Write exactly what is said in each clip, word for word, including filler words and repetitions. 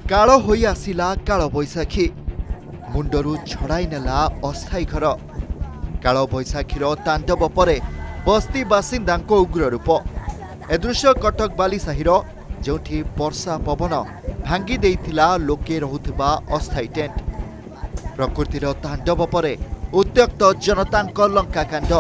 काल होई आसिला काल बैशाखी मुंडरू छड़ाई नेला अस्थायी घर। काल बैशाखीर तांडव पर बस्ती बासिंदा उग्र रूप। ए दृश्य कटक बालीसाहीर जोठी वर्षा पवन भांगी देइथिला लोके रहुथिबा अस्थायी टेंट। प्रकृतिर तांडव पर उत्त्यक्त जनता लंकाकांड।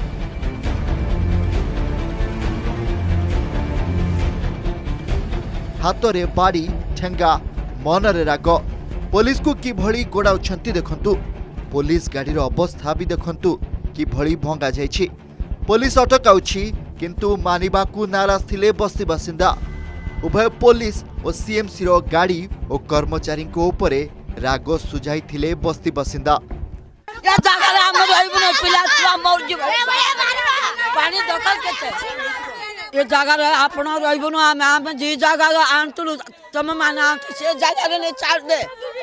हातरे बाड़ी ठेंगा मनरे राग। पुलिस को किभली गोड़ाउछंती देखंतु। पुलिस गाड़ीर अवस्था भी देखंतु किभली भंगा जाइछि। पुलिस अटकाउछि किंतु मानिबाकू नाराज थिले बस्ती बासिंदा। उभय पुलिस और सीएमसी रो गाड़ी और कर्मचारी को ऊपर राग सुझाई थिले बस्ती बासिंदा। या जगह रे हम रहबो न पिला छुआ मर जिवो पानी दखल केते ये जगह रे आपण रहबो न हम हम जी जगह आंतलु तुम माना से जगह रे ने चार दे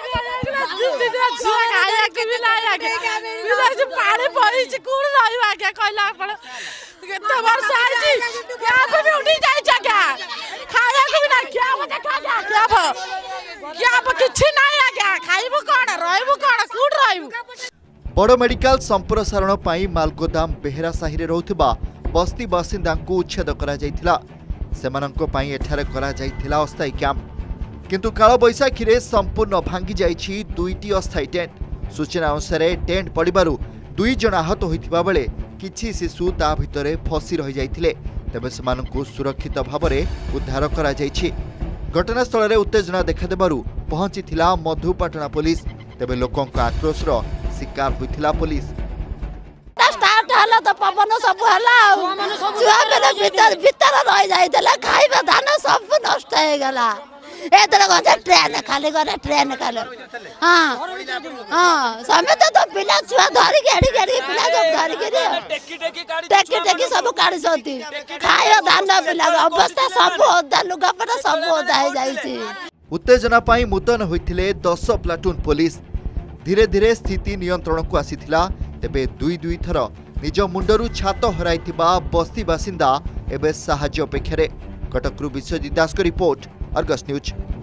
छुआ खाया के भी ना आके पिला से पानी पड़ी छ कोन रहबा के कहला आपण केते वर्ष आइछि क्या पे उठी जाई जगह खाया के भी ना क्या बता खा क्या भ क्या ब किछ ना आके खाइबो कोन रहबो कोन कुड रहबो। बड़ मेडिकल संप्रसारण पाई मालगोदाम बेहेरा साही रे रहउथिबा बस्ती बासिंदा को उच्छेद करा जायथिला। सेमानंको पाई एठारे करा जायथिला अस्थायी कैंप। किंतु काल बैशाखी रे संपूर्ण भांगी जायछि दुईटी अस्थायी टेंट। सूचना अनुसार टेंट पड़िबारु दुई जण आहत होइथिबा बेले किछि शिशु ता भितरे फसी रहि जायथिले। तबे सेमानंको सुरक्षित भाबरे उद्धार करा जायछि। घटनास्थल रे उत्तेजना देखा देबारु पहुंचीथिला मधुपाटना पुलिस। तबे लोकंक आक्रोशर शिकार होइथिला पुलिस। स्टार्ट हला तो पवन सब हला छुआ बेले भीतर भीतर रह जाइतला खाइबा धान सब नष्ट हो गेला। एतरे गजे ट्रेन खाली करे ट्रेन खाली हां हां समेत तो पिला छुआ धरि गेडी गेडी पिला सब धरि गेडी टेकी टेकी गाड़ी टेकी टेकी सब गाड़ी सती खाइबा धान पिला अवस्था सब ओदा लुगा पर सब ओदा हो जाइछि। उत्तेजना पाई मुतन होइथिले दस प्लाटून पुलिस। धीरे धीरे स्थिति नियंत्रण को आसीथिला। तेबे दुई दुई थर निज मुंडरू छात हराइथिबा बस्ती बासिंदा एबे साहाय्य अपेक्षारे। कटकरू विश्वजित दास को रिपोर्ट, अर्गस न्यूज।